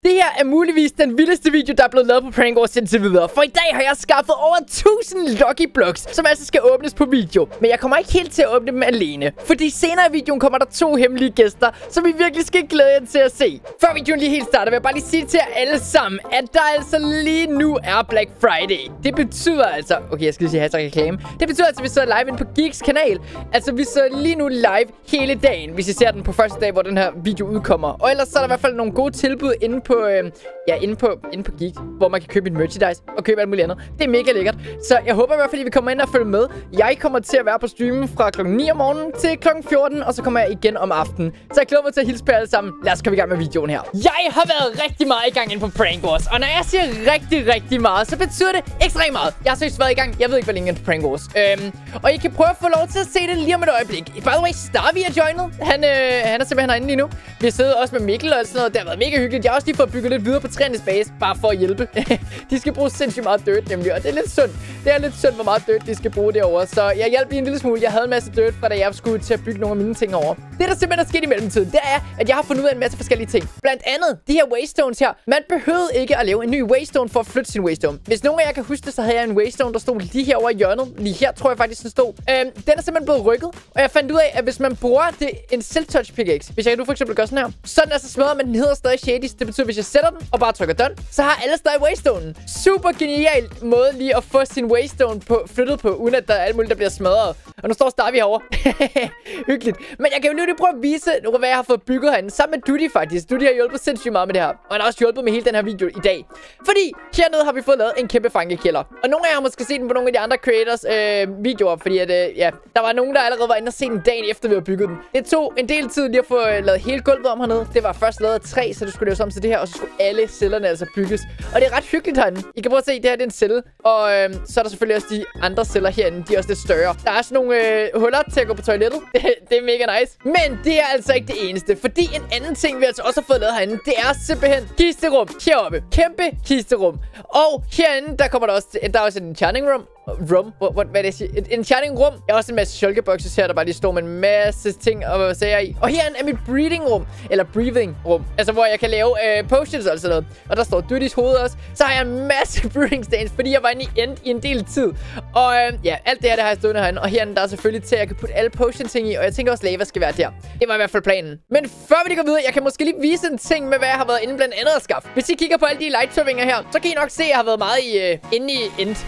Det her er muligvis den vildeste video, der er blevet lavet på Prank Wars indtil videre. For i dag har jeg skaffet over 1000 Lucky Blocks, som altså skal åbnes på video. Men jeg kommer ikke helt til at åbne dem alene. Fordi senere i videoen kommer der 2 hemmelige gæster, som vi virkelig skal glæde jer til at se. Før videoen lige helt starter, vil jeg bare lige sige til jer alle sammen, at der altså lige nu er Black Friday. Det betyder altså... Okay, jeg skal lige sige hashtag-reklame. Det betyder altså, at vi sidder live inde på Geeks kanal. Altså, vi sidder lige nu live hele dagen, hvis I ser den på første dag, hvor den her video udkommer. Og ellers så er der i hvert fald nogle gode tilbud inde på... inde på Geek, hvor man kan købe en merchandise og købe alt muligt andet. Det er mega lækkert. Så jeg håber i hvert fald, at vi kommer ind og følge med. Jeg kommer til at være på streamen fra klokken 9 om morgenen til klokken 14, og så kommer jeg igen om aftenen. Så jeg glæder mig til at hilse på alle sammen. Lad os komme i gang med videoen her. Jeg har været rigtig meget i gang inde på Prank Wars, og når jeg siger rigtig meget, så betyder det ekstremt meget. Jeg har seriøst været i gang. Jeg ved ikke, hvor længe inde på Prank Wars. Og I kan prøve at få lov til at se det lige om et øjeblik. By the way, Starvey er joinet. Han er simpelthen herinde lige nu. Vi sidder også med Mikkel og sådan noget. Det har været mega hyggeligt. Jeg har også lige fået bygget lidt videre på træernes base, bare for at hjælpe. De skal bruge sindssygt meget dirt nemlig, og det er lidt synd. Det er lidt synd, hvor meget dirt de skal bruge derovre. Så jeg hjalp lige en lille smule. Jeg havde en masse dirt fra da jeg skulle til at bygge nogle af mine ting over. Det der simpelthen er sket i mellemtiden, det er, at jeg har fundet ud af en masse forskellige ting. Blandt andet de her waystones her. Man behøvede ikke at lave en ny waystone for at flytte sin waystone. Hvis nogen af jer kan huske det, så havde jeg en waystone, der stod lige her over i hjørnet. Lige her tror jeg faktisk, den stod. Den er simpelthen blevet rykket. Og jeg fandt ud af, at hvis man bruger det en silk-touch pickaxe, hvis jeg nu for eksempel gør sådan her, så den altså smadret, men den hedder stadig shadies. Det betyder, hvis jeg sætter den og bare trykker done, så har alle stadig waystonen. Super genial måde lige at få sin waystone flyttet på, uden at der er alt muligt, der bliver smadret. Og nu står Starvey herovre. Hyggeligt. Men jeg kan jo lige prøve at vise, hvad jeg har fået bygget herinde. Sammen med Duty faktisk. Duty har hjulpet sindssygt meget med det her. Og han har også hjulpet med hele den her video i dag. Fordi hernede har vi fået lavet en kæmpe fangekælder. Og nogle af jer har måske set den på nogle af de andre creators videoer. Fordi at, der var nogen, der allerede var inde og se den dagen efter, vi havde bygget den. Det tog en del tid lige at få lavet hele gulvet om hernede. Det var først lavet af træ, så det skulle laves om til det her. Og så skulle alle cellerne altså bygges. Og det er ret hyggeligt herinde. I kan prøve at se, det her det er en celle. Og så er der selvfølgelig også de andre celler herinde. De er også lidt større. Der er sådan nogle huller til at gå på toilettet. Det er mega nice. Men det er altså ikke det eneste. Fordi en anden ting, vi altså også har fået lavet herinde, det er simpelthen kisterum heroppe. Kæmpe kisterum. Og herinde, der kommer der også, der er også en enchanting room. Hvad er det, jeg siger? En enchanting rum. Jeg har også en masse shulkerboxes her, der bare lige står med en masse ting og sager i. Og herinde er mit breeding rum. Eller breathing rum. Altså, hvor jeg kan lave potions og sådan noget. Og der står Duty's hoved også. Så har jeg en masse breeding stands, fordi jeg var inde i en del tid. Og ja, alt det her, det har jeg stående herinde. Og herinde, der er selvfølgelig til, at jeg kan putte alle potion ting i. Og jeg tænker også, lava skal være der. Det var i hvert fald planen. Men før vi går videre, jeg kan måske lige vise en ting med, hvad jeg har været inde blandt andet at skaffe. Hvis I kigger på alle de light-turvinger her, så kan I nok se, at jeg har været meget inde i End.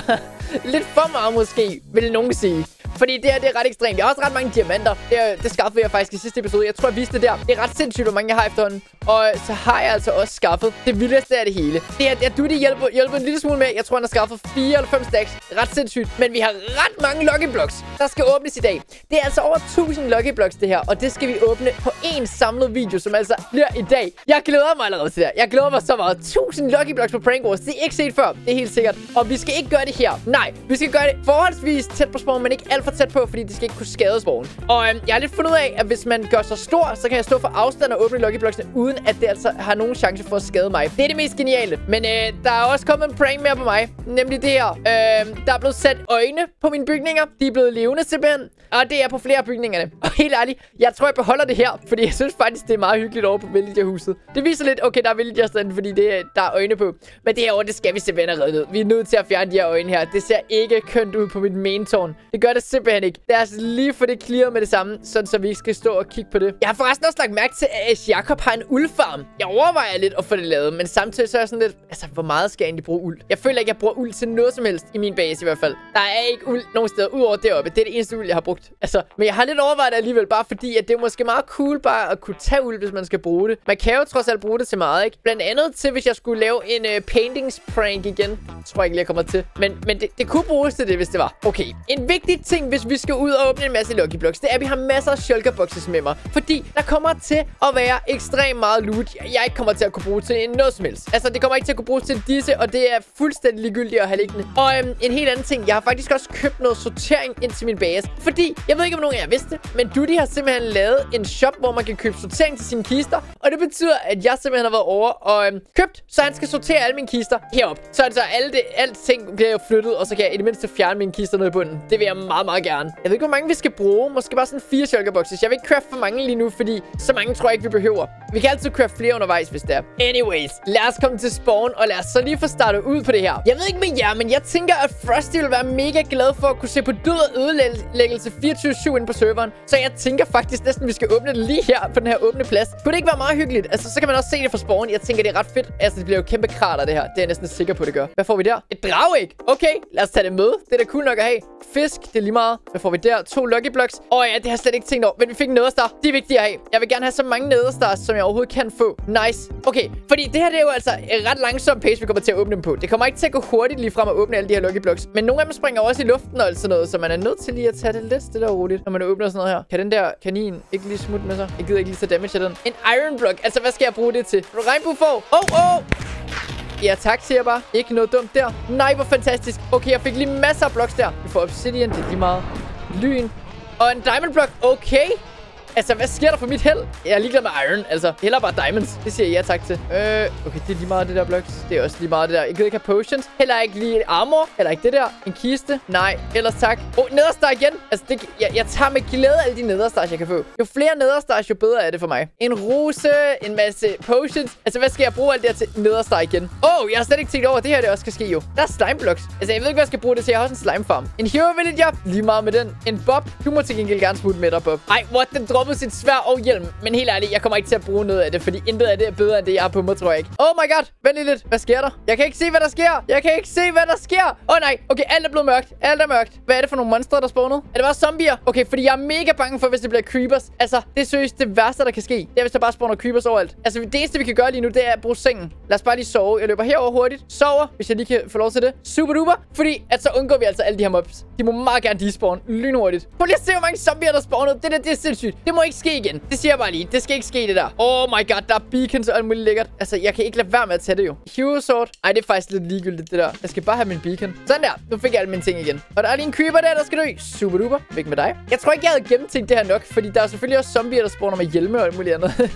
Lidt for meget måske, vil nogen sige. Fordi det her, det er ret ekstremt. Jeg har også ret mange diamanter. Det skaffede jeg faktisk i sidste episode. Jeg tror, jeg viste det der. Det er ret sindssygt, hvor mange jeg har efterhånden. Og så har jeg altså også skaffet det vildeste af det hele. Det her, Duty hjælper en lille smule med. Jeg tror, han har skaffet 4 eller 5 stacks. Ret sindssygt. Men vi har ret mange Lucky Blocks, der skal åbnes i dag. Det er altså over 1000 Lucky Blocks, det her. Og det skal vi åbne på en samlet video, som altså bliver i dag. Jeg glæder mig allerede til det her. Jeg glæder mig så meget. 1000 Lucky Blocks på Prank Wars. Det er ikke set før. Det er helt sikkert. Og vi skal ikke gøre det her. Nej, vi skal gøre det forholdsvis tæt på spawn, men ikke alt for tæt på, fordi det skal ikke kunne skade spawn. Og jeg har lidt fundet ud af, at hvis man gør sig stor, så kan jeg stå for afstand og åbne Lucky Blocksene, uden at det altså har nogen chance for at skade mig. Det er det mest geniale. Men der er også kommet en prank mere på mig. Nemlig det her. Der er blevet sat øjne på mine bygninger. De er blevet levende simpelthen. Og det er på flere af bygningerne. Og helt ærligt, jeg tror, jeg beholder det her, fordi jeg synes faktisk, det er meget hyggeligt over på villagerhuset. Det viser lidt, okay, der er villagerstand, fordi der er øjne på. Men det her det skal vi simpelthen have reddet ud. Vi er nødt til at fjerne de her øjne her. Det ser ikke kønt ud på mit main-tårn. Det gør det simpelthen ikke. Lad os lige få det clear med det samme, sådan så vi ikke skal stå og kigge på det. Jeg har forresten også lagt mærke til, at Jakob har en uldfarm. Jeg overvejer lidt at få det lavet, men samtidig så er jeg sådan lidt, altså hvor meget skal jeg egentlig bruge uld? Jeg føler ikke, jeg bruger uld til noget som helst i min base i hvert fald. Der er ikke uld nogen steder udover deroppe. Det er det eneste uld, jeg har brugt. Altså, men jeg har lidt overvejet det alligevel, bare fordi, at det er måske meget cool bare at kunne tage uld, hvis man skal bruge det. Man kan jo trods alt bruge det til meget, ikke? Blandt andet til, hvis jeg skulle lave en paintings-prank igen. Det tror jeg ikke, jeg kommer til. Men det kunne bruges til det, hvis det var. Okay. En vigtig ting, hvis vi skal ud og åbne en masse Lucky Blocks, det er, at vi har masser af shulkerboxes med mig. Fordi der kommer til at være ekstremt meget loot, jeg ikke kommer til at kunne bruge til noget som helst. Altså, det kommer ikke til at kunne bruges til disse, og det er fuldstændig ligegyldigt at have liggende. Og en helt anden ting, jeg har faktisk også købt noget sortering ind til min base. Fordi, jeg ved ikke, om nogen af jer vidste, men Duty har simpelthen lavet en shop, hvor man kan købe sortering til sine kister. Og det betyder, at jeg simpelthen har været over og købt, så han skal sortere alle mine kister herop. Så altså, alt ting bliver jo flyttet, og så kan jeg i det mindste fjerne mine kister ned i bunden. Det vil jeg meget meget gerne. Jeg ved ikke, hvor mange vi skal bruge. Måske bare sådan 4 shulkerboxes. Jeg vil ikke craft for mange lige nu, fordi så mange tror jeg ikke, vi behøver. Vi kan altid craft flere undervejs, hvis det er. Anyways, lad os komme til spawn, og lad os så lige få startet ud på det her. Jeg ved ikke med jer, men jeg tænker, at Frosty vil være mega glad for at kunne se på død og ødelæggelse 24/7 inde på serveren. Så jeg tænker faktisk næsten, vi skal åbne det lige her på den her åbne plads. Kunne det ikke være meget hyggeligt? Altså, så kan man også se det fra spawn. Jeg tænker, det er ret fedt. Altså, det bliver jo kæmpe krater, det her. Det er jeg næsten sikker på, det gør. Hvad får vi der? Et dragæg. Okay, lad os tage det med. Det er da cool nok at have. Fisk, det er lige meget. Hvad får vi der? 2 Lucky Blocks. Ja, det har jeg slet ikke tænkt over. Men vi fik en nederstar. Det er vigtigt at have. Jeg vil gerne have så mange nederstars, som jeg overhovedet kan få. Nice. Okay, fordi det her det er jo altså en ret langsom pace, vi kommer til at åbne dem på. Det kommer ikke til at gå hurtigt lige frem at åbne alle de her Lucky Blocks. Men nogle af dem springer også i luften og sådan noget, så man er nødt til lige at tage det lidt stille og roligt, når man åbner sådan noget her. Kan den der kanin ikke lige smutte med sig? Jeg gider ikke lige tage damage af den. En Iron Block. Altså, hvad skal jeg bruge det til? Regnbuefår. Ja, tak, siger jeg bare. Ikke noget dumt der. Nej, hvor fantastisk. Okay, jeg fik lige masser af blocks der. Vi får obsidian, det er lige meget. Lyn. Og en diamond block. Okay. Altså, hvad sker der for mit held? Jeg er ligeglad med iron. Altså, heller bare diamonds. Det siger jeg ja tak til. Okay, det er lige meget det der blocks. Det er også lige meget det der. Jeg gider ikke have potions. Heller ikke lige armor. Heller ikke det der. En kiste. Nej, ellers tak. Nederstar igen. Altså, jeg tager med glæde alle de nederstars, jeg kan få. Jo flere nederstars, jo bedre er det for mig. En rose. En masse potions. Altså, hvad skal jeg bruge alt det her til? Nederstar igen. Jeg har slet ikke tænkt over, at det her det også kan ske jo. Der er slime blocks. Altså, jeg ved ikke, hvad jeg skal bruge det til. Jeg har også en slime farm. En hero villager. Lige meget med den. En bob. Du må til gengæld gerne smutte med dig, Bob. Ej, what? Den droppede sit sværd og hjelm. Men helt ærligt, jeg kommer ikke til at bruge noget af det, fordi intet af det er bedre end det, jeg har på mig, tror jeg ikke. Oh my god. Vent lige lidt. Hvad sker der? Jeg kan ikke se, hvad der sker. Nej. Okay, alt er blevet mørkt. Alt er mørkt. Hvad er det for nogle monstre, der spawnede? Er det bare zombier? Okay, fordi jeg er mega bange for, hvis det bliver creepers. Altså, det er seriøst det værste, der kan ske. Det er, hvis der bare spawner creepers overalt. Altså, det eneste, vi kan gøre lige nu, det er at bruge sengen. Lad os bare lige sove. Jeg løber herover hurtigt. Sover, hvis jeg lige kan få lov til det. Super duper. Fordi, at så undgår vi altså alle de her mobs. De må meget gerne despawn lynhurtigt. Prøv lige at se, hvor mange zombier, der spawnede. Det er sindssygt. Det må ikke ske igen. Det siger jeg bare lige. Det skal ikke ske, det der. Oh my god, der er beacons og alt muligt lækkert. Altså, jeg kan ikke lade være med at tage det jo. Hero sword. Ej, det er faktisk lidt ligegyldigt, det der. Jeg skal bare have min beacon. Sådan der. Nu fik jeg alle mine ting igen. Og der er lige en creeper der skal dø. Super duper. Væk med dig. Jeg tror ikke, jeg havde gennemtænkt det her nok, fordi der er selvfølgelig også zombier, der spawner med hjelme og alt muligt andet.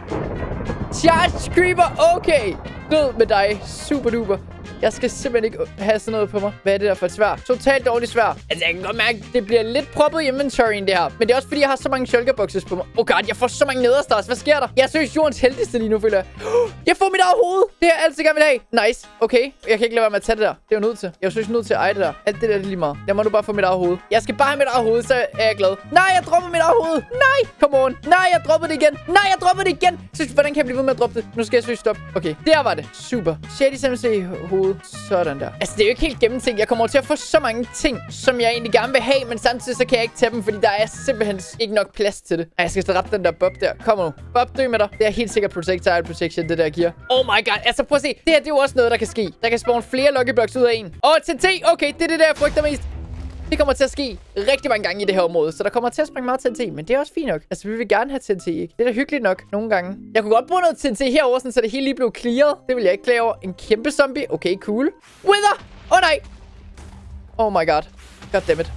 Charge creeper. Okay. Død med dig. Super duper. Jeg skal simpelthen ikke have sådan noget på mig. Hvad er det der for et sværd? Totalt dårligt sværd. Altså, jeg kan godt mærke, det bliver lidt proppet i inventoryen, det her. Men det er også fordi, jeg har så mange shulkerboxes på mig. God, jeg får så mange nederstars. Hvad sker der? Jeg er seriøst jordens heldigste lige nu, føler jeg. Jeg får mit eget hoved. Det har jeg altid gerne vil have. Nice. Okay. Jeg kan ikke lade være med at tage det der. Det er jo nødt til. Jeg er seriøst nødt til at eje det der. Alt det der er lige meget. Jeg må nu bare få mit eget hoved. Jeg skal bare have mit eget hoved, så er jeg glad. Nej, jeg dropper mit eget hoved. Nej. Come on. Nej, jeg droppede det igen. Nej, jeg droppede det igen. Så, hvordan kan jeg blive ved med at droppe det? Nu skal jeg seriøst stoppe. Okay. Der var det. Super. Shady SMC hoved. Sådan der. Altså, det er jo ikke helt gennemtænkt. Jeg kommer til at få så mange ting, som jeg egentlig gerne vil have, men samtidig så kan jeg ikke tage dem, fordi der er simpelthen ikke nok plads til det. Ej, jeg skal dræbe den der Bob der. Kom nu. Bob, dø med dig. Det er helt sikkert projectile protection, det der giver. Oh my god. Altså, prøv at se. Det her, det er jo også noget, der kan ske. Der kan spawn flere Lucky Blocks ud af en. TNT. Okay, det er det der, jeg frygter mest. Det kommer til at ske rigtig mange gange i det her område, så der kommer til at springe meget TNT, men det er også fint nok. Altså, vi vil gerne have TNT, ikke? Det er da hyggeligt nok nogle gange. Jeg kunne godt bruge noget TNT herover, sådan, så det hele lige blev clearet. Det vil jeg ikke klage over. En kæmpe zombie. Okay, cool. Wither! Nej! Oh my god. Goddammit.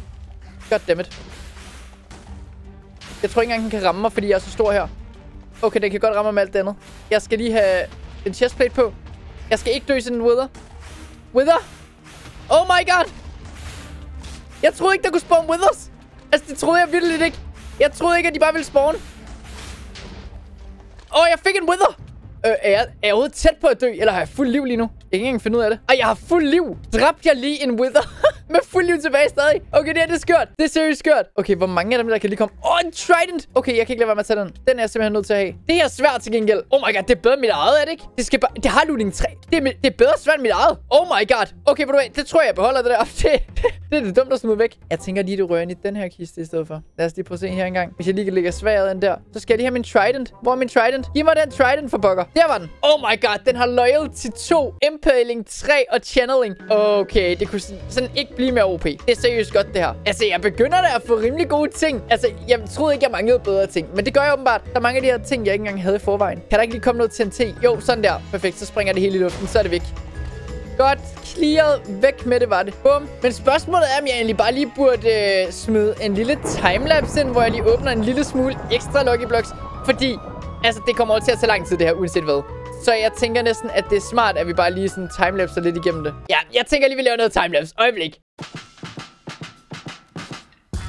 Jeg tror ikke engang, han kan ramme mig, fordi jeg er så stor her. Okay, den kan godt ramme mig med alt det andet. Jeg skal lige have en chestplate på. Jeg skal ikke dø sådan en Wither. Oh my god! Jeg troede ikke, der kunne spawn Withers. Altså, det troede jeg virkelig ikke. Jeg troede ikke, at de bare ville spawn. Jeg fik en Wither. Er jeg overhovedet tæt på at dø? Eller har jeg fuld liv lige nu? Jeg kan ikke engang finde ud af det. Jeg har fuld liv. Dræbte jeg lige en Wither? Med fuld liv tilbage stadig. Okay, det er skørt. Det er seriøst skørt. Okay, hvor mange af dem der kan lige komme? En trident. Okay, jeg kan ikke lade være med at tage den. Den er jeg simpelthen nødt til at have. Det her er svært til gengæld. Oh my god, det er bedre end mit eget, er det ikke? Det har looting 3. Det er bedre svært end mit eget. Oh my god. Okay, det tror jeg beholder det der. Det er det dumt at smide væk. Jeg tænker lige, det rører ind i den her kiste i stedet for. Lad os lige prøve at se her engang. Hvis jeg lige kan lægge sværet ind der, så skal jeg lige have min trident. Hvor er min trident? Giv mig den trident for pokker. Der var den. Oh my god, den har loyalty 2, impaling 3 og channeling. Okay, det kunne sådan ikke blive mere OP. Det er seriøst godt, det her. Altså, jeg begynder da at få rimelig gode ting. Altså, jeg troede ikke, jeg manglede bedre ting. Men det gør jeg åbenbart. Der er mange af de her ting, jeg ikke engang havde i forvejen. Kan der ikke lige komme noget TNT? Jo, sådan der. Perfekt, så springer det hele i luften. Så er det væk. Godt, clearet. Væk med det var det. Bum. Men spørgsmålet er, om jeg egentlig bare lige burde smide en lille timelapse ind, hvor jeg lige åbner en lille smule ekstra Lucky Blocks. Fordi, altså, det kommer over til at tage lang tid, det her, uanset hvad. Så jeg tænker næsten, at det er smart, at vi bare lige sådan timelapser lidt igennem det. Ja, jeg tænker lige, vi laver noget timelapse. Øjeblik.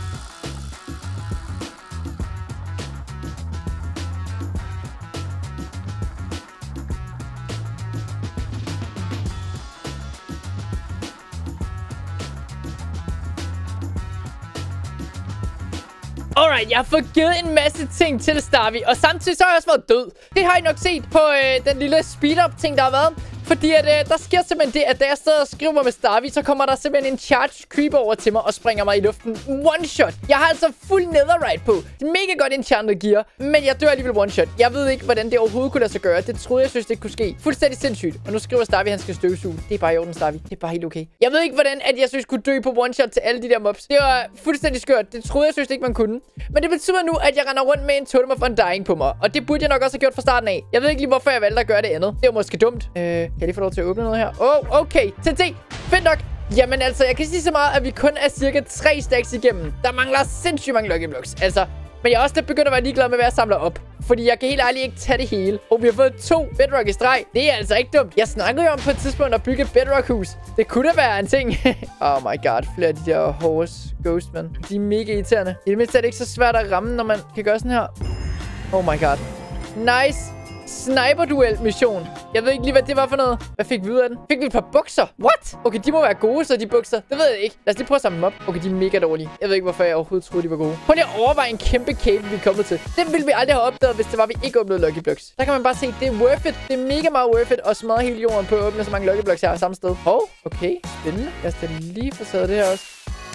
Alright, jeg har fået givet en masse ting til Starvey, og samtidig så har jeg også været død. Det har I nok set på den lille speed-up-ting, der har været. Fordi der sker simpelthen det, at da jeg sidder og skriver med Starvey, så kommer der simpelthen en charge creeper over til mig og springer mig i luften. One shot. Jeg har altså fuld netherite på. Det er mega godt enchanted gear, men jeg dør alligevel one shot. Jeg ved ikke, hvordan det overhovedet kunne lade sig gøre. Det troede jeg synes, det kunne ske. Fuldstændig sindssygt. Og nu skriver Starvey, at han skal støvsuge. Det er bare i orden, Starvey. Det er bare helt okay. Jeg ved ikke, hvordan at jeg synes, kunne dø på one shot til alle de der mobs. Det var fuldstændig skørt. Det troede jeg synes ikke, man kunne. Men det betyder nu, at jeg render rundt med en totem of undying på mig. Og det burde jeg nok også have gjort fra starten af. Jeg ved ikke lige, hvorfor jeg valgte at gøre det andet. Det var måske dumt. Kan jeg lige få lov til at åbne noget her? Okay. TNT. Fedt nok. Jamen altså, jeg kan sige så meget, at vi kun er cirka 3 stacks igennem. Der mangler sindssygt mange lucky blocks. Altså, men jeg er også lidt begyndt at være ligeglad med, hvad jeg samler op. Fordi jeg kan helt ærligt ikke tage det hele. Og vi har fået 2 bedrock i streg. Det er altså ikke dumt. Jeg snakkede jo om på et tidspunkt at bygge et bedrock-hus. Det kunne da være en ting. Oh my god. Flere af de der horse ghost, man. De er mega irriterende. I det mindste er det ikke så svært at ramme, når man kan gøre sådan her. Oh my god. Nice. Sniper-duel-mission. Jeg ved ikke lige, hvad det var for noget. Hvad fik vi ud af den? Fik vi et par bukser? What? Okay, de må være gode, så de bukser. Det ved jeg ikke. Lad os lige prøve at samle dem op. Okay, de er mega dårlige. Jeg ved ikke, hvorfor jeg overhovedet troede, de var gode. Prøv lige at overveje en kæmpe cave, vi er kommet til. Den ville vi aldrig have opdaget, hvis det var, vi ikke åbnede Lucky Blocks. Der kan man bare se, det er worth it. Det er mega meget worth it at smadre hele jorden på at åbne så mange Lucky Blocks her samme sted. Okay. Spændende. Lad os da lige få taget det her også.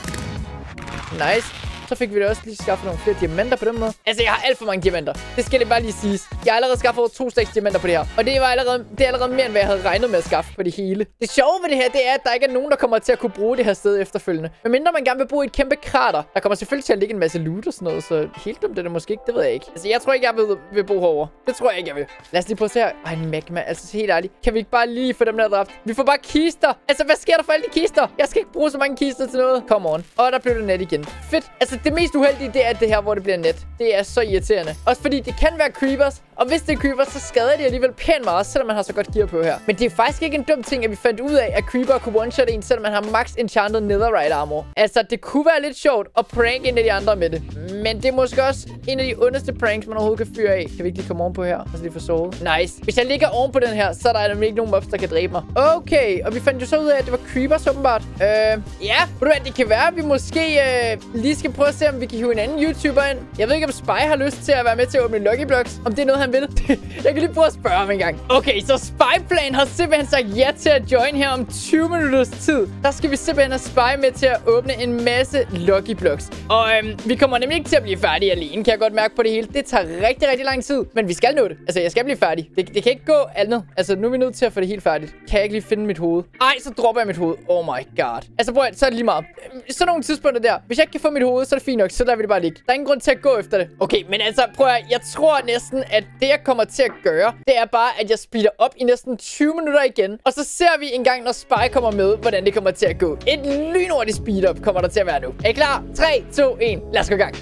Nice. Så fik vi da også lige skaffet nogle flere diamanter på den måde. Altså, jeg har alt for mange diamanter. Det skal det bare lige siges. Jeg har allerede skaffet over 2 stacks diamanter på det her. Og det er allerede mere, end hvad jeg havde regnet med at skaffe på det hele. Det sjove ved det her, det er, at der ikke er nogen, der kommer til at kunne bruge det her sted efterfølgende. Men mindre man gerne vil bo i et kæmpe krater. Der kommer selvfølgelig til at ligge en masse loot og sådan noget. Så helt dumt det er det måske ikke. Det ved jeg ikke. Altså, jeg tror ikke, jeg vil bo herovre. Det tror jeg ikke, jeg vil. Lad os lige prøve at se her. Ej, en magma. Altså, helt ærligt. Kan vi ikke bare lige få dem der dræbt? Vi får bare kister. Altså, hvad sker der for alle de kister? Jeg skal ikke bruge så mange kister til noget. Come on. Og der blev det net igen. Fedt. Altså, det mest uheldige, det er det her, hvor det bliver net. Det er så irriterende. Også fordi det kan være creepers. Og hvis det er creepers, så skader de alligevel pænt meget, selvom man har så godt gear på her. Men det er faktisk ikke en dum ting, at vi fandt ud af, at creeper kunne one-shot en, selvom man har max enchanted netherite armor. Altså, det kunne være lidt sjovt at prank en af de andre med det. Men det er måske også en af de ondeste pranks, man overhovedet kan fyre af. Kan vi ikke lige komme ovenpå her? Og så lige få sovet. Nice. Hvis jeg ligger ovenpå den her, så er der nemlig ikke nogen mobs, der kan dræbe mig. Okay, og vi fandt jo så ud af, at det var creepers åbenbart. Ja, ved du hvad, det kan være, at vi måske lige skal prøve at se, om vi kan hive en anden YouTuber ind. Jeg ved ikke, om Spy har lyst til at være med til at åbne Lucky Blocks. Om det er noget, han vil. Jeg kan lige prøve at spørge ham en gang. Okay, så Spy-plan har simpelthen sagt ja til at join her om 20 minutters tid. Der skal vi simpelthen have Spy med til at åbne en masse Lucky Blocks. Og vi kommer nemlig ikke til at blive færdige alene, kan jeg godt mærke på det hele. Det tager rigtig, rigtig lang tid. Men vi skal nå det. Altså, jeg skal blive færdig. Det kan ikke gå andet. Altså, nu er vi nødt til at få det helt færdigt. Kan jeg ikke lige finde mit hoved? Ej, så dropper jeg mit hoved. Oh my god. Altså, prøv at, så er det lige meget. Sådan nogle tidspunkter der. Hvis jeg ikke kan få mit hoved, så er det fint nok. Så lader vi det bare ligge. Der er ingen grund til at gå efter det. Okay, men altså, prøv at, jeg tror næsten, at det jeg kommer til at gøre, det er bare, at jeg speeder op i næsten 20 minutter igen. Og så ser vi en gang, når Spy kommer med, hvordan det kommer til at gå. Et lynhurtigt speed-up kommer der til at være nu. Er I klar? 3, 2, 1. Lad os gå i gang.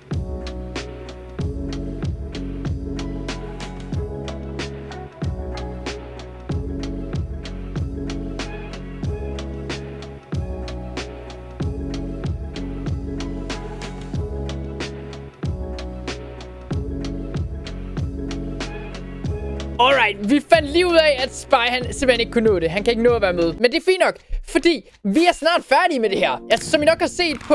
Alright, vi fandt lige ud af, at Spy han simpelthen ikke kunne nå det. Han kan ikke nå at være med. Men det er fint nok, fordi vi er snart færdige med det her. Altså, som I nok har set på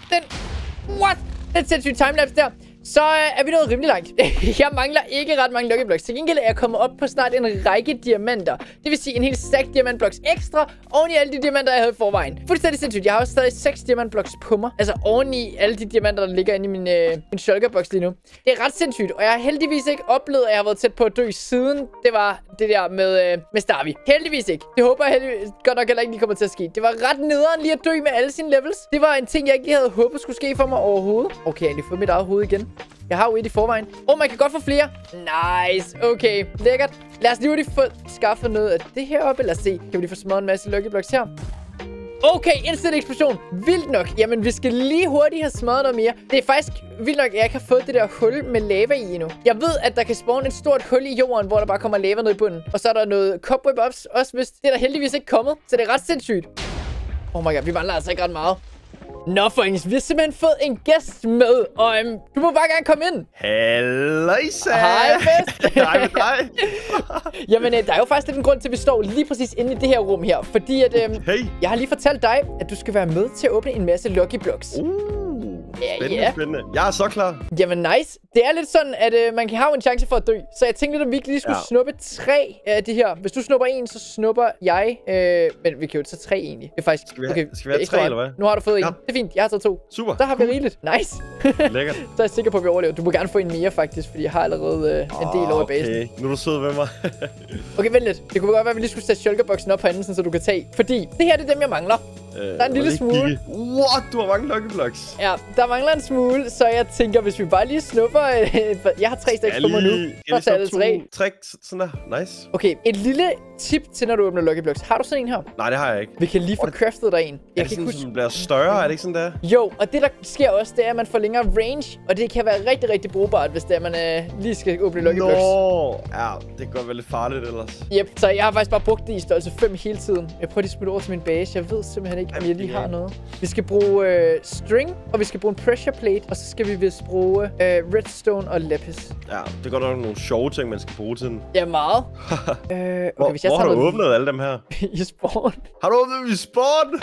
den sindssyge timelapse der, så er vi nået rimelig langt. Jeg mangler ikke ret mange Lucky Blocks. Til gengæld er jeg kommet op på snart en række diamanter. Det vil sige en hel stack diamantblocks ekstra oven i alle de diamanter, jeg havde i forvejen. Fuldstændig sindssygt. Jeg har også stadig 6 diamantblocks på mig. Altså oven i alle de diamanter, der ligger inde i min shulkerbox lige nu. Det er ret sindssygt, og jeg har heldigvis ikke oplevet, at jeg har været tæt på at dø siden det var det der med Starvey. Heldigvis ikke. Det håber jeg godt nok heller ikke lige kommer til at ske. Det var ret nederen lige at dø med alle sine levels. Det var en ting, jeg ikke havde håbet skulle ske for mig overhovedet. Okay, jeg har lige fået mit eget hoved igen. Jeg har jo et i forvejen. Man kan godt få flere. Nice. Okay, lækkert. Lad os lige få skaffet noget af det her op. Lad os se. Kan vi lige få smadret en masse Lucky Blocks her? Okay, instant eksplosion. Vildt nok. Jamen, vi skal lige hurtigt have smadret noget mere. Det er faktisk vildt nok, at jeg ikke har fået det der hul med lava i endnu. Jeg ved, at der kan spawne et stort hul i jorden, hvor der bare kommer lava ned i bunden. Og så er der noget cobweb ups også, hvis det er der heldigvis ikke kommet. Så det er ret sindssygt. Oh my god, vi mangler altså ikke ret meget. Nå, folkens, vi har simpelthen fået en gæst med, og du må bare gerne komme ind. Halløjsa! Hej, Fest! Hej med dig! Jamen, der er jo faktisk lidt en grund til, at vi står lige præcis inde i det her rum her, fordi at, hey. Jeg har lige fortalt dig, at du skal være med til at åbne en masse Lucky Blocks. Spændende. Jeg er så klar. Jamen nice. Det er lidt sådan, at man kan have en chance for at dø. Så jeg tænkte lidt, om vi ikke lige skulle snuppe 3 af de her. Hvis du snupper en, så snupper jeg. Men vi kan jo tage 3 egentlig. Det er faktisk... Skal vi have 3 eller hvad? Nu har du fået en. Det er fint. Jeg har taget 2. Super. Så har vi rigeligt. Nice. Lækkert. Så er jeg sikker på, at vi overlever. Du må gerne få en mere faktisk, fordi jeg har allerede en del over i basen. Okay, nu er du sød ved mig. Okay, vent lidt. Det kunne godt være, at vi lige skulle sætte shulkerboksen op herinde, så du kan tage. Fordi det her det er dem, jeg mangler. Der er en lille smule. What? Du har mange Lucky Blocks. Ja, der mangler en smule, så jeg tænker, hvis vi bare lige snupper... jeg har 3 stacks på mig nu. Jeg lige så 2 tricks, sådan der. Nice. Okay, et lille tip til, når du åbner Lucky Blocks. Har du sådan en her? Nej, det har jeg ikke. Vi kan lige få craftet der en. Jeg kan ikke huske, den bliver større, er det ikke sådan der? Jo, og det der sker også, det er, at man får længere range, og det kan være rigtig, rigtig brugbart, hvis det er, man lige skal åbne Lucky Blocks. Ja, det kan godt være lidt farligt ellers. Yep, så jeg har faktisk bare brugt det i størrelse 5 hele tiden. Jeg prøver lige at smutte over til min base. Jeg ved simpelthen ikke, om jeg lige har noget. Vi skal bruge string, og vi skal bruge en pressure plate, og så skal vi vist bruge redstone og lapis. Ja, det er godt nok nogle sjove ting, man skal bruge til den. Ja, meget. Okay, hvis jeg hvor har du åbnet alle dem her? I spawn. Har du åbnet i spawn?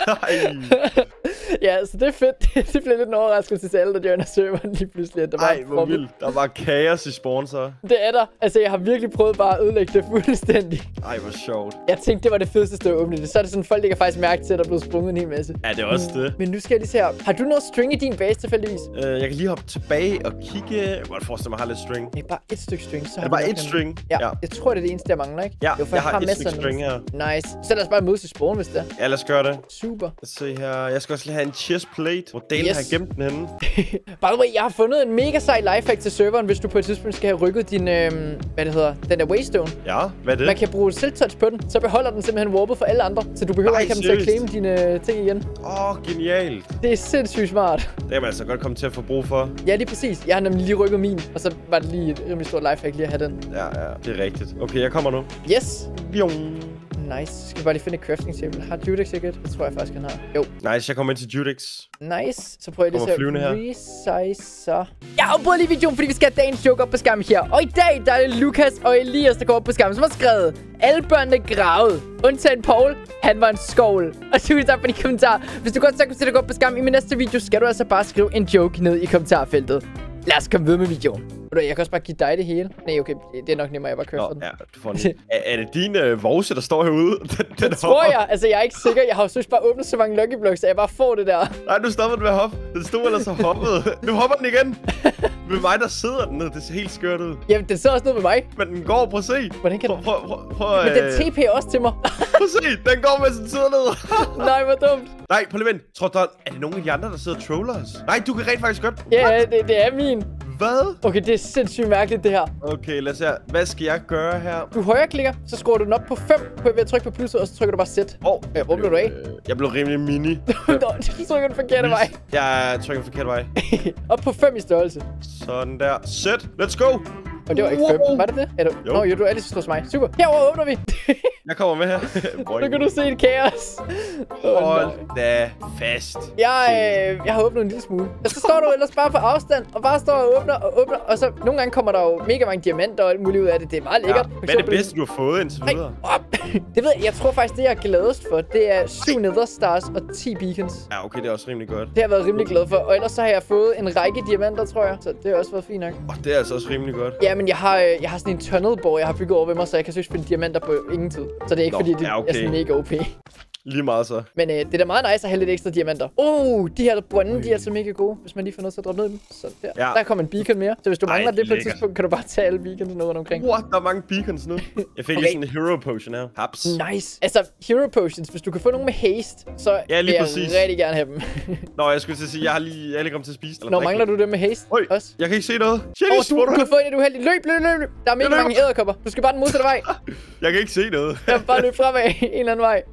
Ja, så det er fedt. Det bliver lidt en overraskelse til alle, der joiner serveren lige pludselig. At der ej, hvor vildt. Der var kaos i spawn så. Det er der. Altså, jeg har virkelig prøvet bare at ødelægge det fuldstændig. Ej, hvor sjovt. Jeg tænkte, det var det fedeste at åbne det. Så er det sådan, folk ikke faktisk mærke til, at der er blevet sprunget en hel masse. Ja, det er også det. Men nu skal jeg lige se her. Har du noget string i din base tilfældigvis? Jeg kan lige hoppe tilbage og kigge. Jeg kan godt forestille mig, at jeg har lidt string. Det er bare et stykke string. Så er det bare et string? Ja. Jeg tror, det er det eneste, jeg mangler, ikke? Ja, jo, jeg har et stykke string her. Nice. Så lad os bare mødes i spawn, hvis det er. Ja, lad os gøre det. Super. Lad os se her. Jeg skal også lige have en chest plate. Hvor delen har jeg gemt den henne? By the way, jeg har fundet en mega sej lifehack til serveren, hvis du på et tidspunkt skal have rykket din, hvad det hedder, den der waystone. Ja, hvad er det? Man kan bruge silk-touch på den, så beholder den simpelthen warpet for alle andre. Så du behøver ikke have dem til at claim dine ting igen. Genialt. Det er sindssygt smart. Det kan man altså godt komme til at få brug for. Ja, lige præcis. Jeg har nemlig lige rykket min, og så var det lige et rimelig stort lifehack lige at have den. Ja, det er rigtigt. Okay, jeg kommer nu. Yes. Bjong. Nice. Skal vi bare lige finde et crafting table. Har Judex sikkert? Det tror jeg faktisk, han har. Jo. Nice, jeg kommer ind til Judex. Nice. Så prøver jeg lige at resizer. Jeg afbryder lige videoen, fordi vi skal have dagens joke op på skærmen her. Og i dag, der er det Lukas og Elias, der går op på skærmen, som har skrevet: alle børnene gravede. Undtagen Paul. Han var en skovl. Og tusind tak for de kommentarer. Hvis du godt tænker at gå op på skærmen i min næste video, skal du altså bare skrive en joke ned i kommentarfeltet. Lad os komme videre med videoen. Jeg kan også bare give dig det hele. Nej, okay. Det er nok nemmere, jeg bare kører for den. Ja, du får den. Er det din vovse, der står herude? Det tror jeg. Altså, jeg er ikke sikker. Jeg har jo synes bare åbnet så mange Lucky Blocks, at jeg bare får det der. Nej, nu stopper den med at hoppe. Den stod ellers så hoppet. Nu hopper den igen. Med mig, der sidder den ned. Det ser helt skørt ud. Jamen, den sidder også ned med mig. Men den går. Prøv at se. Hvordan kan den? Prøv, men den TP også til mig. Prøv at se. Den går, mens den sidder ned. Nej, hvor dumt. Nej, prøv lige vent. Tror du, er det nogen af de andre, der sidder og troller os? Nej, du kan rent faktisk godt. Ja, det er min. Hvad? Okay, det er sindssygt mærkeligt, det her. Okay, lad os se. Hvad skal jeg gøre her? Du højreklikker, så skruer du den op på 5 ved at trykke på plusset, og så trykker du bare sæt. Hvor blev du af? Jeg blev rimelig mini. Du trykker den forkerte vej. Jeg trykker den forkerte vej. Op på 5 i størrelse. Sådan der. Sæt. Let's go. Og det var ikke 5. Var det det? Jo. Nå, du er lige så stor som mig. Super. Herover åbner vi. Jeg kommer med her. Nu kan du se et kaos. Hold da fast. Jeg har åbnet en lille smule. Og så står du ellers bare på afstand, og bare står og åbner, og så nogle gange kommer der jo mega mange diamanter og alt muligt ud af det. Det er meget lækkert. Hvad er det bedste, du har fået indtil videre? Det ved jeg. Jeg tror faktisk, det jeg er gladest for, det er 7 nether stars og 10 beacons. Ja, okay, det er også rimelig godt. Det har jeg været rimelig glad for. Og ellers så har jeg fået en række diamanter, tror jeg. Så det har også været fint nok. Det er altså også rimelig godt. Ja, men jeg har sådan en tunnelborg, jeg har bygget over ved mig, så jeg kan søge finde diamanter på ingen tid. Så det er ikke fordi, det er sådan mega OP. Lige meget så. Men det er da meget nice at have lidt ekstra diamanter. De her brønde, de er altså mega gode, hvis man lige får noget til at droppe ned i dem. Så der kommer en beacon mere. Så hvis du mangler det på et tidspunkt, kan du bare tage alle beacons ned rundt omkring. What? Der er mange beacons nu. Jeg fik lige sådan en hero potion her. Haps. Nice. Altså, hero potions, hvis du kan få nogle med haste, så vil jeg rigtig gerne have dem. Nå, jeg skulle til at sige, jeg har lige kommet til at spise. Nå, mangler du det med haste også? Jeg kan ikke se noget. Du kan få en, du er heldig. Løb. Der er mega mange edderkopper. Du skal bare den modsatte vej. Jeg kan ikke se noget. Jeg bare løb fremad en eller anden vej.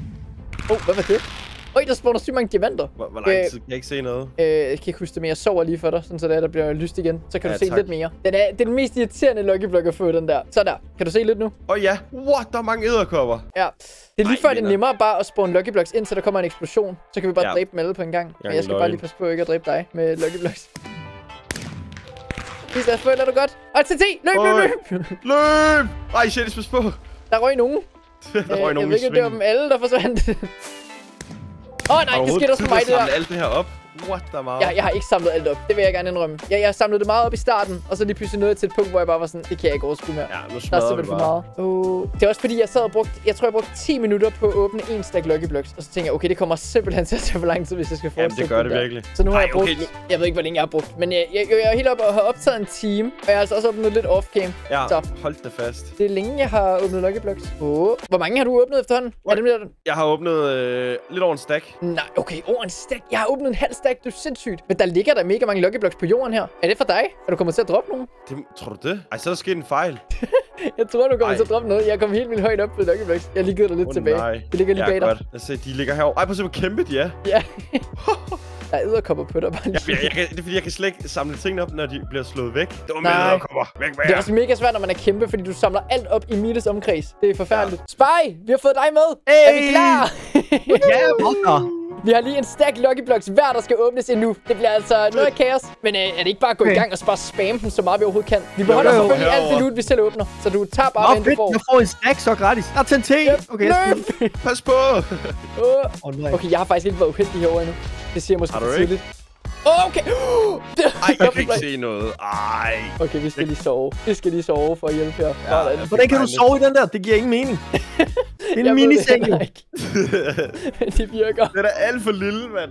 Hvad var det? Der spawner sygt mange diamanter. Hvor lang tid? Jeg kan ikke se noget. Jeg kan ikke huske det, men jeg sover lige for dig, sådan så der bliver lyst igen. Så kan du se lidt mere. Det er den mest irriterende Lucky Block at få, den der. Så der. Kan du se lidt nu? Ja. What? Der er mange edderkopper. Ja. Det er lige før, det er nemmere bare at spawne Lucky Blocks, indtil der kommer en eksplosion. Så kan vi bare dræbe dem alle på en gang. Men jeg skal bare lige passe på ikke at dræbe dig med Lucky Blocks. Lad os få et, er du godt? Og til 10! Løb! Ej, shit, pas på. Der røg nogen. Der røg nogen. Jeg ved ikke, om det var dem alle, der forsvandt. Nej, det skete også for mig, det der. Alt det her op. What the meget? Jeg har ikke samlet alt op. Det vil jeg gerne indrømme. Jeg har samlet det meget op i starten, og så lige pludselig nåede jeg til et punkt, hvor jeg bare var sådan, det kan jeg ikke overskue mere. Ja, nu Der er smadrer vi simpelthen bare. for meget. Det er også fordi, jeg sad og brugte, jeg tror jeg brugte 10 minutter på at åbne en stack Lucky Blocks. Og så tænker jeg, okay, det kommer simpelthen til at tage for lang tid, hvis jeg skal Jamen, fortsætte. det gør det virkelig. Så nu har jeg brugt, okay. jeg ved ikke, hvor længe jeg har brugt. Men jeg er helt oppe og har optaget en time, og jeg har altså også åbnet lidt off-cam. Ja, Så hold det fast. det er længe, jeg har åbnet Lucky Blocks. Hvor mange har du åbnet efterhånden? Er det mere? Jeg har åbnet lidt over en stack. Nej, okay, over en stack. Jeg har åbnet en halv stack, det er sindssygt. Men der ligger der mega mange Lucky Blocks på jorden her. Er det for dig? Er du kommet til at droppe nogen? Tror du det? Ej, så er der sket en fejl. Jeg tror, du kommer Ej. til at droppe noget. Jeg kom helt vildt højt op på Lucky Blocks. Jeg har lige givet dig lidt tilbage. Nej. Det ligger lige bag dig. Godt. Lad os se, de ligger herovre. Ej, prøv at se, hvor kæmpe de er. Ja. Der er edderkopper på dig bare lige. Det er fordi, jeg kan slet ikke samle tingene op, når de bliver slået væk. Dumme Nej. edderkopper. Væk med Det er jer. også mega svært, når man er kæmpe, fordi du samler alt op i Miles omkreds. Det er forfærdeligt. Spy! Vi har fået dig med! Hey! Er vi klar? Ja, hvorfor? Vi har lige en stack Lucky Blocks hver, der skal åbnes endnu. Det bliver altså noget af kaos. Men er det ikke bare at gå i gang og bare spamme dem så meget vi overhovedet kan? Vi beholder jo, selvfølgelig alt herovre. det loot, vi selv åbner. Så du tager bare, hvad Nå, du fedt. får. Jeg får en stack så gratis. Der er TNT. Okay, Løb! Pas på! nej. Okay, jeg har faktisk ikke været uheldig herovre endnu. Det siger jeg måske Har du for ikke? tidligt. Okay. Ej, jeg kan ikke se noget. Ej. Okay, vi skal lige sove. Vi skal lige sove for at hjælpe her. Ja, Sådan. Hvordan kan du sove i den der? Det giver ingen mening. Det er Jeg en ved miniseng. det heller ikke. Det virker. Det er da alt for lille, mand.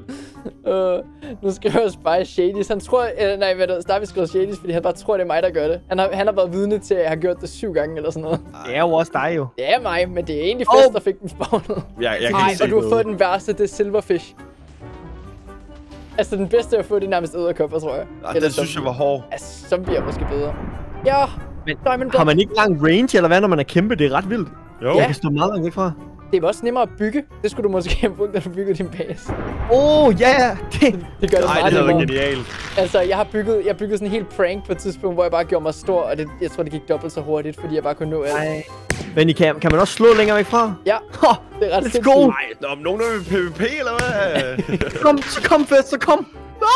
Nu skriver jeg bare Shadys. Han tror... nej, hvad der Starby skriver Shadys, fordi han bare tror, det er mig, der gør det. Han har været vidne til, at jeg har gjort det 7 gange eller sådan noget. Det er jo også dig jo. Det er mig, men det er egentlig Fest, der fik den spawnet. Jeg kan Nej, ikke se og du har noget. fået den værste, det er Silverfish. Altså, den bedste at få, det er nærmest edderkopper, tror jeg. Ej, den synes jeg var hård. Altså, zombie er måske bedre. Ja, Men Diamond har Block. man ikke lang range, eller hvad, når man er kæmpe? Det er ret vildt. Jo. Ja. Jeg kan stå meget langt væk fra. Det er også nemmere at bygge. Det skulle du måske have brugt, da du byggede din base. Ja. Det gør det Ej, meget det havde været nemmere. genialt. Altså, jeg byggede sådan en helt prank på et tidspunkt, hvor jeg bare gjorde mig stor, og jeg tror, det gik dobbelt så hurtigt, fordi jeg bare kunne nå alt. Nej. Men kan man også slå længere væk fra? Ja, Ho, det er ret let's go. Nej, nå, men nogen er ved PvP, eller hvad? Kom, Fest, så kom.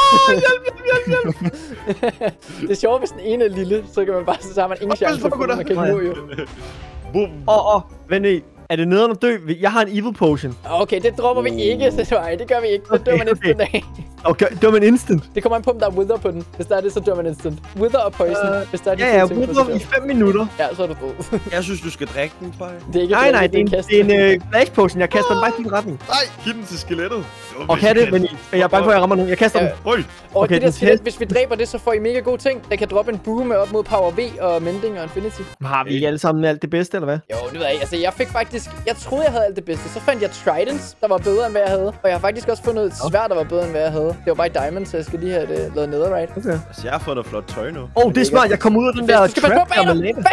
Hjælp. Det er sjovt, hvis den ene er lille, så kan man bare så har man ingen chance for at få den, man kan ikke nå jo. Boom. Vent lige. Er det nederen at dø? Jeg har en evil potion. Okay, det dropper vi ikke, så nej, det gør vi ikke. Det dør man Okay. instant af. Okay, det var en instant. Det kommer an på, om der er wither på den. Hvis der er det, så dør man instant. Wither og poison. Hvis der er de Ja, to ting på, så i dør. 5 minutter. Ja, så er du død. Jeg synes, du skal drikke den, Spy. Det er ikke Nej, det er en det kast. er en flash potion. Jeg kaster den bare i din retning. Nej, giv den til skelettet. Og kan det, men jeg er bange for, at jeg rammer nogen. Jeg kaster den. Høj. Og Okay, det der den skelet, test. hvis vi dræber det, så får I mega gode ting. Der kan droppe en bue med op mod Power V og Mending og Infinity. Har vi ikke alle sammen alt det bedste, eller hvad? Jo, det ved jeg ikke. Altså, jeg fik faktisk... Jeg troede, jeg havde alt det bedste. Så fandt jeg Tridents, der var bedre, end hvad jeg havde. Og jeg har faktisk også fundet et sværd, der var bedre, end hvad jeg havde. Det var bare i Diamond, så jeg skal lige have det lavet netherite. Okay. Altså, jeg har fået noget flot tøj nu. Det er smart. Jeg kom ud af den der Du skal passe på trap, der bag med dig!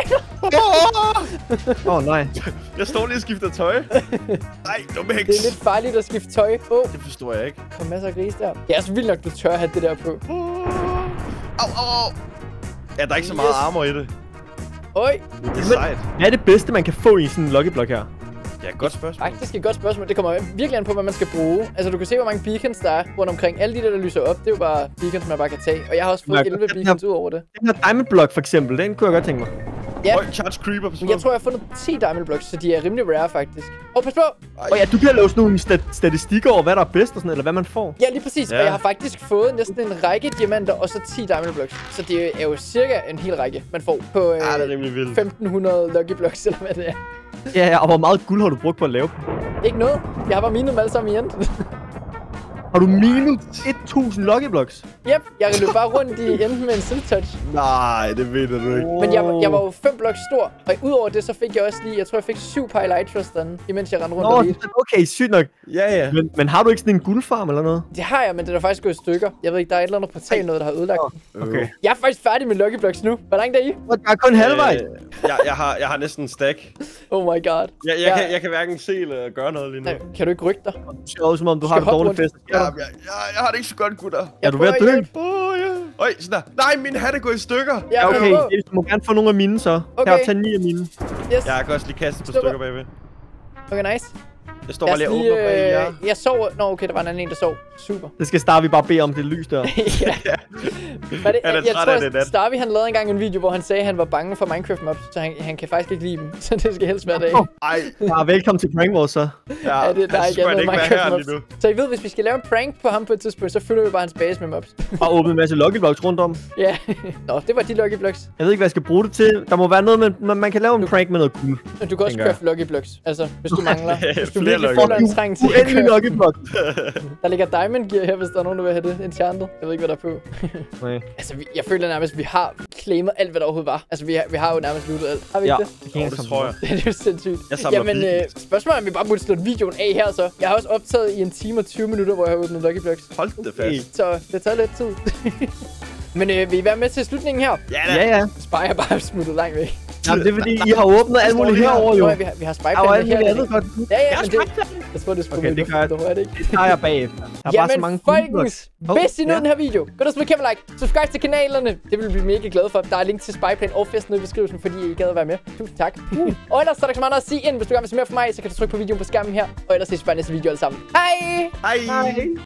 lava. Bag dig! Nej. Jeg står lige og skifter tøj. Nej, dumme heks. Det er lidt farligt at skifte tøj. Det forstår jeg ikke. Kom masser af gris der. Det er så vildt nok, du tør have det der på. Au. Ja, der er ikke så meget armor i det. Oj, Det er sejt. Hvad er det bedste, man kan få i sådan en Lucky Block her? Ja, godt spørgsmål. faktisk et godt spørgsmål. Det kommer virkelig an på, hvad man skal bruge. Altså, du kan se, hvor mange beacons der er rundt omkring. Alle de der lyser op, det er jo bare beacons, man bare kan tage. Og jeg har også fået 11 beacons ud over det. Den her Diamond Block for eksempel, den kunne jeg godt tænke mig. Ja, Høj, charge creeper på men jeg tror, jeg har fundet 10 diamond blocks, så de er rimelig rare, faktisk. Pas på! Og ja, du kan lave sådan nogle statistikker over, hvad der er bedst og sådan, eller hvad man får. Ja, lige præcis. Ja. Og jeg har faktisk fået næsten en række diamanter, og så 10 diamond blocks. Så det er jo cirka en hel række, man får på det er rimelig vildt. 1500 lucky blocks, eller hvad det er. Ja, og hvor meget guld har du brugt på at lave dem? Ikke noget. Jeg har bare minet dem alle sammen igen. Har du minus 1000 Lucky Blocks? Yep, jeg løb bare rundt i enden med en silk touch. Nej, det ved du ikke. Men jeg var jo 5 blok stor, og udover det, så fik jeg også lige, jeg tror jeg fik 7 Pylitrus den, imens jeg rendte rundt og lige. Okay, sygt nok. Ja. Men har du ikke sådan en guldfarm eller noget? Det har jeg, men det er faktisk gået i stykker. Jeg ved ikke, der er et eller andet portal noget, der har ødelagt den. Okay. Jeg er faktisk færdig med Lucky Blocks nu. Hvor langt er I? Jeg er kun halvvejs. Jeg har næsten en stack. Oh my god. Jeg kan hverken se eller gøre noget lige nu. Nej, kan du ikke rykke dig? Du ser ud som om, du har Skal en hoppe dårlig rundt. fest. Jeg har det ikke så godt, gutter. Er du ved at dø? Ja. Øj, sådan der. Nej, min hat er gået i stykker. Ja, Okay, du må gerne få nogle af mine så. Okay. Her, tag 9 af mine. Yes. Jeg kan også lige kaste et par Stopper. stykker bagved. Okay, nice. Jeg står bare lige og åbner bag jer. Jeg sov. Nå, okay, der var en anden, der sov. Super. Det skal Starvi bare bede om det lys der. Ja. Han er træt af det, nat. Starvi, han lavede engang en video, hvor han sagde, at han var bange for Minecraft mobs, så han kan faktisk ikke lide dem. Så det skal helst være dag. Ej. Velkommen til Prank Wars, så. Ja, det der er ikke andet Minecraft mobs. nu. Så I ved, hvis vi skal lave en prank på ham på et tidspunkt, så fylder vi bare hans base med mobs. Og åbne en masse Lucky Blocks rundt om. Ja. Nå, det var de Lucky Blocks. Jeg ved ikke, hvad jeg skal bruge det til. Der må være noget, man kan lave en prank med noget guld. Du kan også craft Lucky Blocks. Altså, hvis du mangler. Hvis du Flere virkelig føler en trang til at Uendelig craft. Lucky Block. Der ligger Diamond Gear her, hvis der er nogen, der vil have det. Enchanted. Jeg ved ikke, hvad der er på. Nej. Altså, jeg føler nærmest, at vi har claimet alt, hvad der overhovedet var. Altså, vi har jo nærmest lootet alt. Har vi ikke det? Det tror jeg. Det er jo sindssygt. Jeg samler Jamen, spørgsmålet er, om vi bare burde slutte videoen af her, så. Jeg har også optaget i 1 time og 20 minutter, hvor jeg har åbnet Lucky Blocks. Hold det fast. Så det tager lidt tid. Men vil I være med til slutningen her? Ja. Spire bare smuttet langt væk. Jamen, det er fordi, I har åbnet alt muligt herovre, jo. Nå, vi har Der var alt Spire-planen muligt her. andet godt. Ja, men det... Jeg tror, det er Okay, det gør jeg. Det er det ikke. Det tager jeg bagefter. Der er bare så mange folkens, hvis I nød den her video, gå der og smid kæmpe like, subscribe til kanalerne. Det vil vi blive mega glade for. Der er link til Spyplan og festen nede i beskrivelsen, fordi I gad at være med. Tusind tak. Og ellers så er der ikke så meget at sige ind. Hvis du gerne vil se mere fra mig, så kan du trykke på videoen på skærmen her. Og ellers ses vi bare i næste video alle sammen. Hej! Hej.